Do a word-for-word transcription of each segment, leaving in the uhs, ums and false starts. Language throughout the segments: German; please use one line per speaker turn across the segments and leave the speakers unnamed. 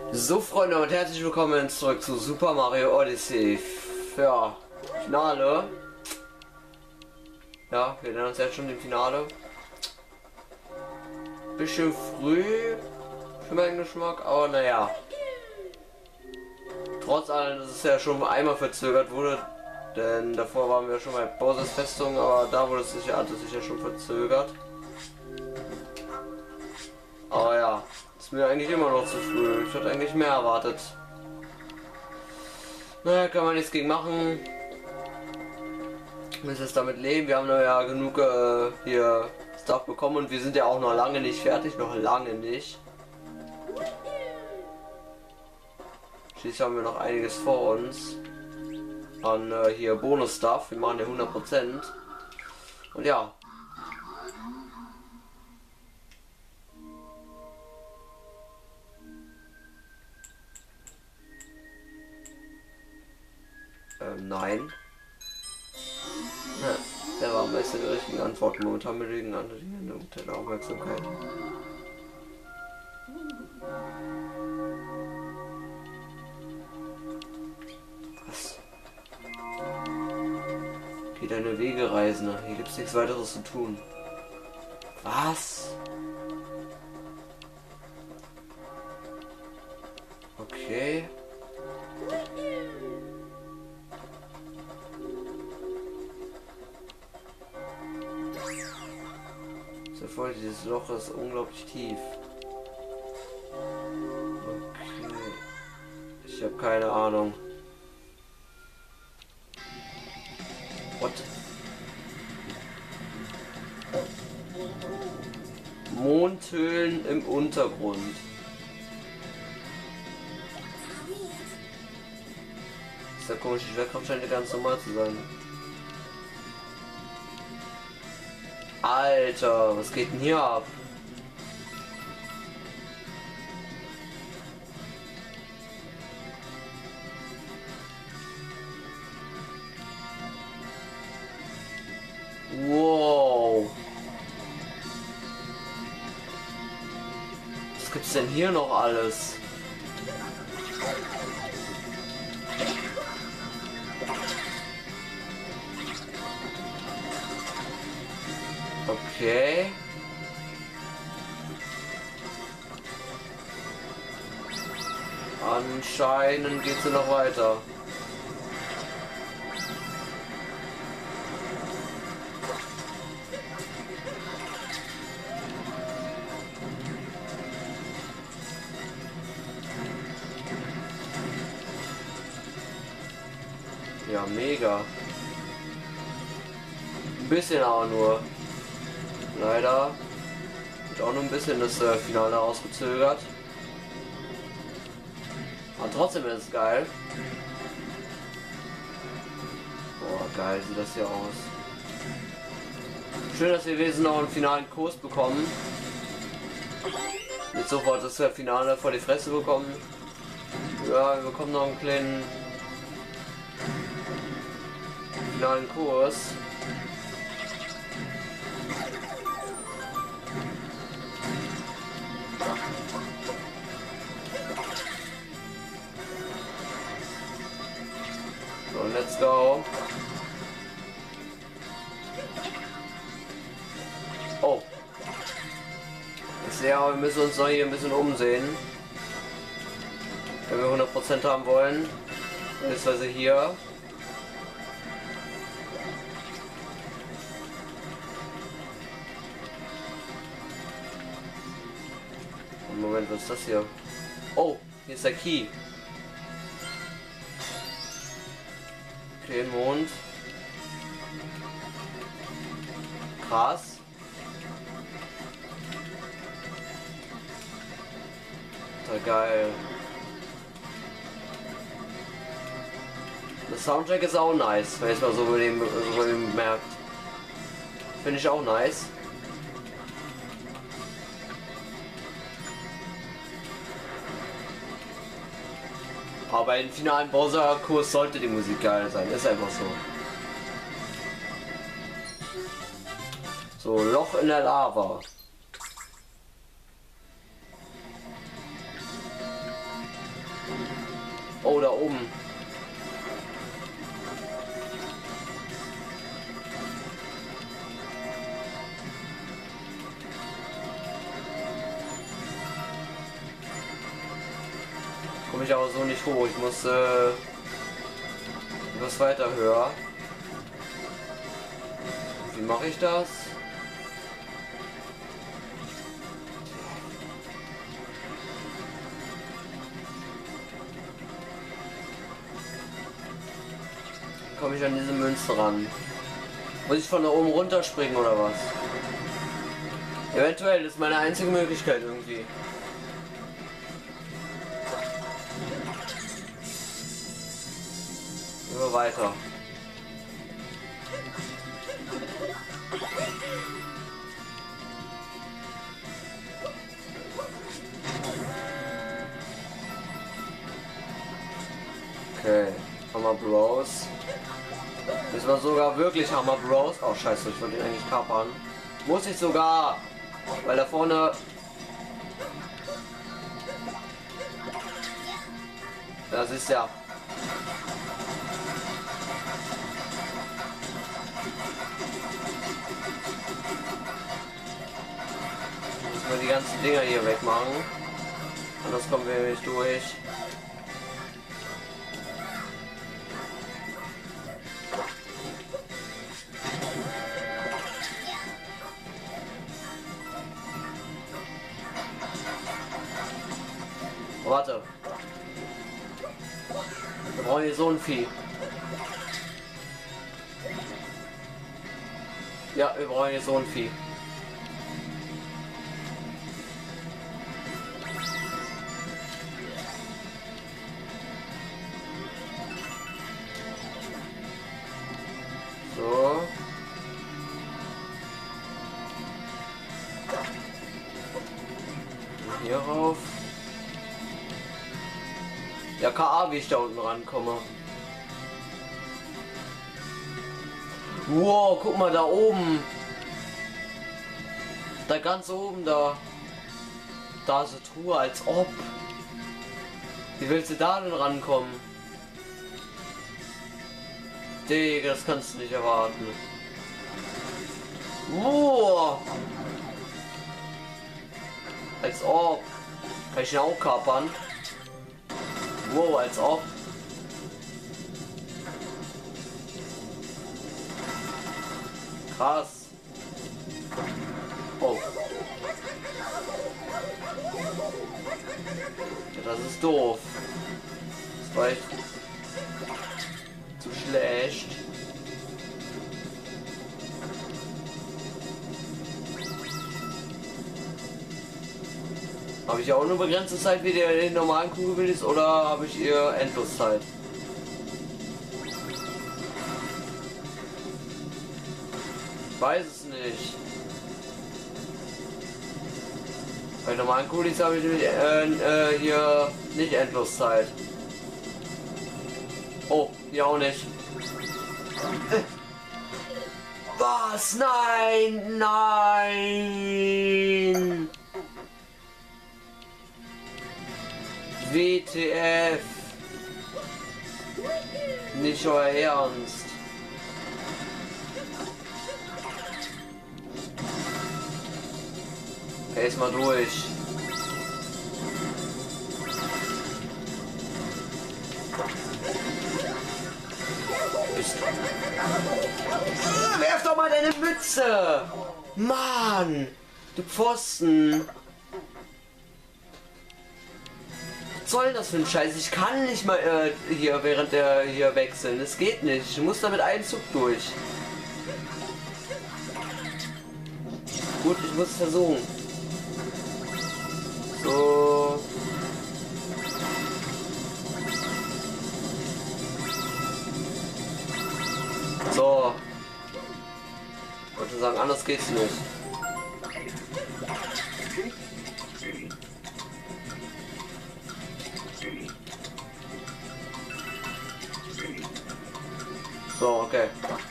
So Freunde und herzlich willkommen zurück zu Super Mario Odyssey. Ja, Finale. Ja, wir nennen uns jetzt schon im Finale. Bisschen früh für meinen Geschmack, aber naja. Trotz allem, dass es ja schon einmal verzögert wurde, denn davor waren wir schon bei Bowser's Festung, aber da wurde es sicher, hat es sich ja schon verzögert. Aber ja, ist mir eigentlich immer noch zu früh. Ich hatte eigentlich mehr erwartet. Naja, kann man nichts gegen machen. Wir müssen jetzt damit leben. Wir haben ja genug äh, hier Stuff bekommen und wir sind ja auch noch lange nicht fertig, noch lange nicht. Schließlich haben wir noch einiges vor uns an äh, hier Bonus-Stuff. Wir machen ja hundert Prozent. Und ja. Ähm, nein. Ja, der war am besten die richtigen Antworten. Momentan belegen andere Dinge unter der Aufmerksamkeit. Was? Geh deine Wege, Reisender. Hier gibt's nichts weiteres zu tun. Was? Okay. Voll, dieses Loch ist unglaublich tief. Okay. Ich habe keine Ahnung. What? Mondhöhlen im Untergrund. Ist ja komisch, die Schwerkraft scheint ja ganz normal zu sein. Alter, was geht denn hier ab? Wow. Was gibt's denn hier noch alles? Okay. Anscheinend geht's ja noch weiter. Ja, mega. Ein bisschen aber nur. Leider wird auch noch ein bisschen das äh, Finale ausgezögert. Aber trotzdem ist es geil. Boah, geil sieht das hier aus. Schön, dass wir wenigstens noch einen finalen Kurs bekommen. Nicht sofort das äh, Finale vor die Fresse bekommen. Ja, wir bekommen noch einen kleinen finalen Kurs. So, let's go. Oh. Ich sehe aber, wir müssen uns noch hier ein bisschen umsehen. Wenn wir hundert Prozent haben wollen. Beziehungsweise hier. Moment, was ist das hier? Oh, hier ist der Key. Okay, Mond. Krass. Total geil. Der Soundtrack ist auch nice, wenn ich mal so über den, über den merkt. Finde ich auch nice. Aber bei den finalen Bowser-Kurs sollte die Musik geil sein, ist einfach so. So, Loch in der Lava. Oh, da oben. Komme ich aber so nicht hoch. Ich muss äh, etwas weiter höher. Wie mache ich das? Komme ich an diese Münze ran? Muss ich von da oben runterspringen oder was? Eventuell, das ist meine einzige Möglichkeit irgendwie. Immer weiter. Okay, Hammer Bros. Müssen wir sogar wirklich Hammer Bros. Oh scheiße, ich wollte ihn eigentlich kapern. Muss ich sogar, weil da vorne. Das ist ja. Müssen wir die ganzen Dinger hier wegmachen. Anders kommen wir nicht durch. Warte. Wir brauchen hier so ein Vieh. Ja, wir brauchen hier so ein Vieh. So. Hier rauf. Ja, K A, wie ich da unten rankomme. Wow, guck mal da oben. Da ganz oben da. Da ist eine Truhe, als ob. Wie willst du da denn rankommen? Digga, das kannst du nicht erwarten. Wow. Als ob. Kann ich ihn auch kapern? Wow, als ob. Krass. Oh. Ja, das ist doof. Das war echt zu schlecht. Habe ich auch nur begrenzte Zeit wie der den normalen Kugelbillis oder habe ich ihr Endloszeit? Ich weiß es nicht. Bei normalen Kugelis habe ich nämlich äh, äh, hier nicht Endloszeit. Oh, hier auch nicht. Was? Nein, nein. W T F. Nicht euer Ernst. Okay, ist mal durch. Werf doch mal deine Mütze! Mann! Du Pfosten! Was soll das für ein Scheiß? Ich kann nicht mal äh, hier während der hier wechseln. Es geht nicht. Ich muss da mit einem Zug durch. Gut, ich muss es versuchen. So. So. Ich wollte sagen, anders geht's nicht. So, okay.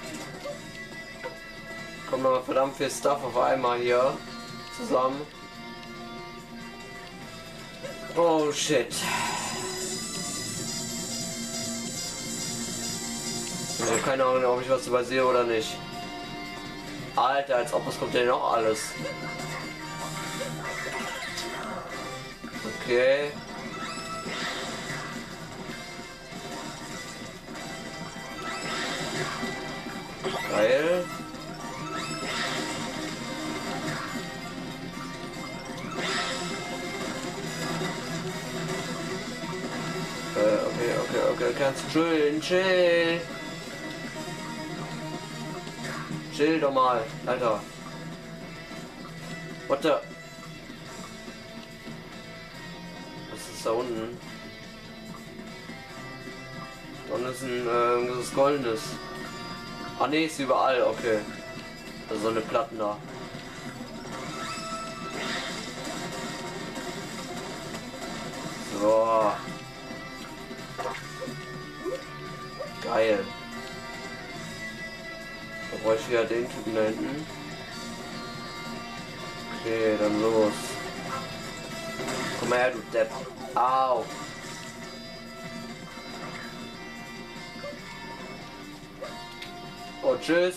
Kommt noch verdammt viel Stuff auf einmal hier zusammen. Oh shit. Ich habe keine Ahnung, ob ich was übersehe oder nicht. Alter, als ob es kommt denn noch alles. Okay. Geil. Äh, okay, okay, okay, kannst chillen, chill. Chill doch mal, Alter. What the? Was ist da unten? Da unten ist ein, äh, das ist goldenes. Ah ne, ist überall, okay. Also so eine Platten da. So. Geil. Da brauche ich wieder den Typen da hinten. Okay, dann los. Komm mal her, du Depp. Au. Oh, tschüss.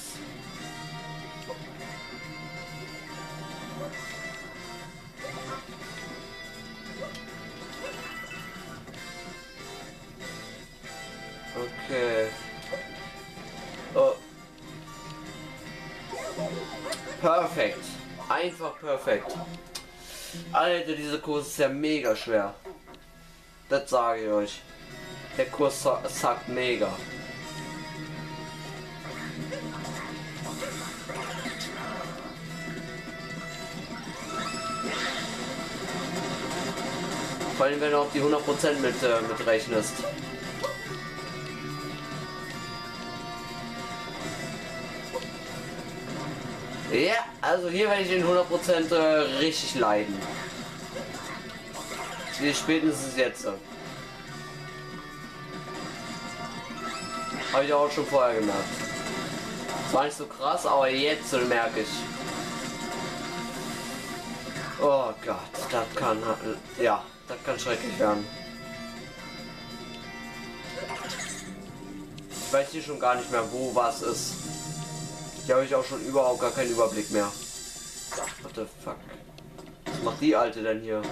Okay. Oh. Perfekt. Einfach perfekt. Alter, dieser Kurs ist ja mega schwer. Das sage ich euch. Der Kurs sagt mega. Vor allem, wenn du auch die hundert Prozent mit, äh, mit rechnest. Ja, also hier werde ich den hundert Prozent äh, richtig leiden. Wie spätestens jetzt. Habe ich auch schon vorher gemerkt. Das war nicht so krass, aber jetzt merke ich. Oh Gott, das kann, ja, das kann schrecklich werden. Ich weiß hier schon gar nicht mehr, wo was ist. Hier habe ich auch schon überhaupt gar keinen Überblick mehr. What the fuck? Was macht die Alte denn hier?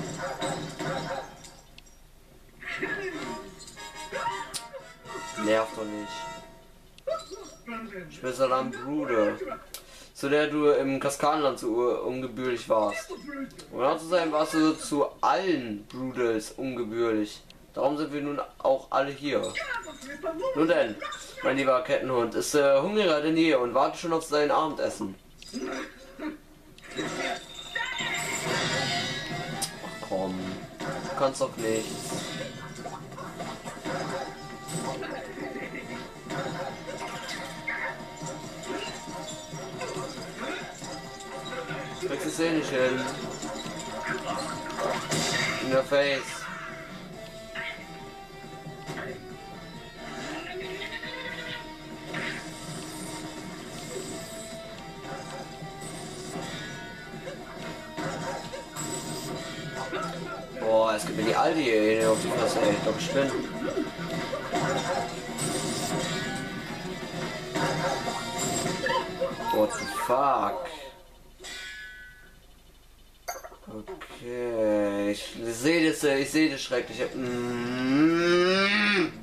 Nervt doch nicht. Ich bin Salam Bruder, zu der du im Kaskadenland so ungebührlich warst. Um genau zu sein, warst du zu allen Brudels ungebührlich. Darum sind wir nun auch alle hier. Nun denn, mein lieber Kettenhund, ist äh, hungriger denn je und wartet schon auf sein Abendessen. Ach komm, du kannst doch nichts. Kriegst es eh nicht hin. In der Face. Boah, es gibt mir die Alte hier auf die Fresse, ey. Ich glaube, ich bin. What the fuck? Okay, ich sehe das, ich sehe das schrecklich. Mm.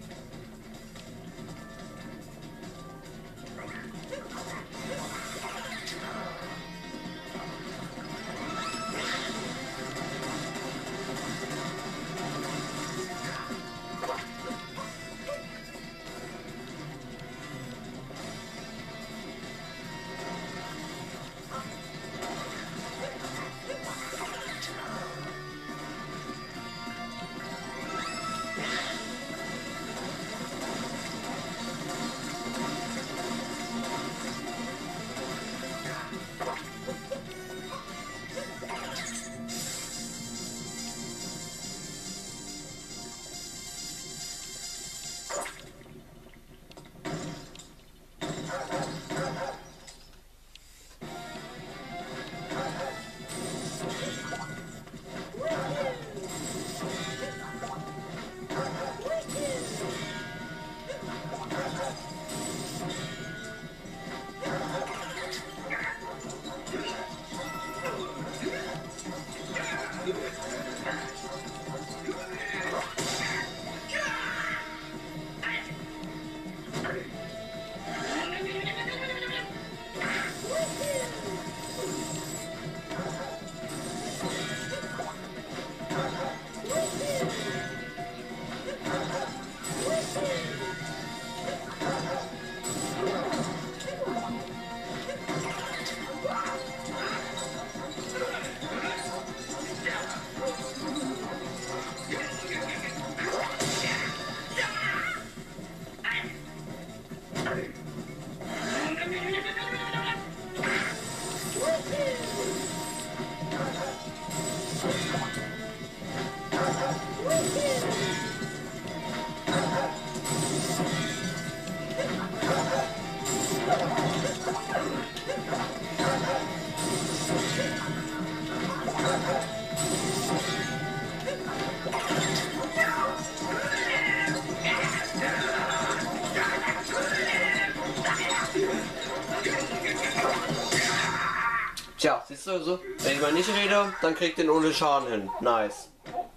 Tja, siehst du so? Wenn ich mal nicht rede, dann kriegt den ohne Schaden hin. Nice.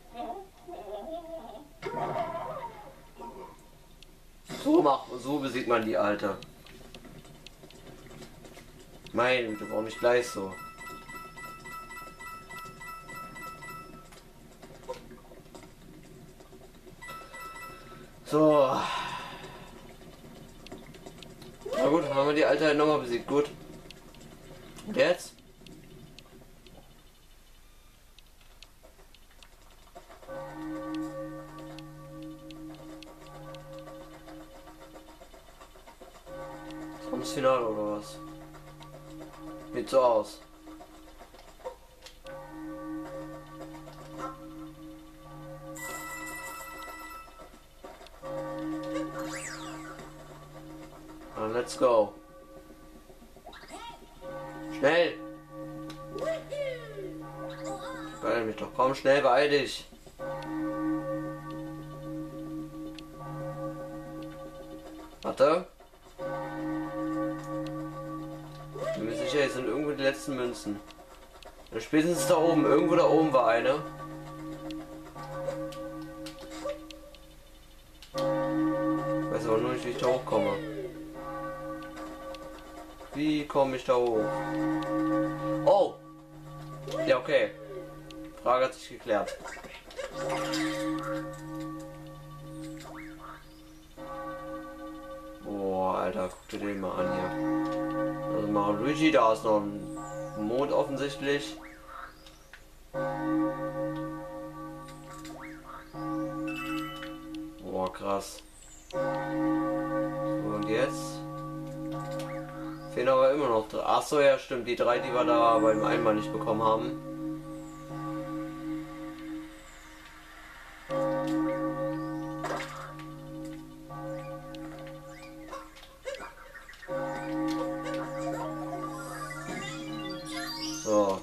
So macht, so besiegt man die Alte. Meine Güte, warum nicht gleich so? So. Na gut, haben wir die Alte halt nochmal besiegt. Gut. Und jetzt? Kommt das Finale oder was? Sieht so aus. Dann let's go. Schnell! Beeil mich doch, komm schnell, beeil dich! Warte. Ich bin mir sicher, hier sind irgendwo die letzten Münzen. Ja, spätestens da oben, irgendwo da oben war eine. Ich weiß aber nur nicht, wie ich da hochkomme. Wie komme ich da hoch? Oh! Ja, okay. Frage hat sich geklärt. Boah, Alter, guck dir den mal an hier. Also Mario Luigi, da ist noch ein Mond offensichtlich. Boah, krass. So, und jetzt? Fehlen aber immer noch drei. Ach so, ja, stimmt. Die drei, die wir da beim einmal nicht bekommen haben. So.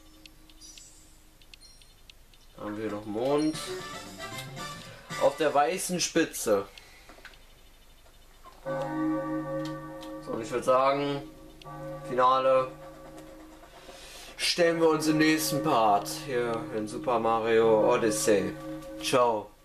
Dann haben wir noch Mond. Auf der weißen Spitze. So, und ich würde sagen, Finale stellen wir uns im nächsten Part hier in Super Mario Odyssey. Ciao.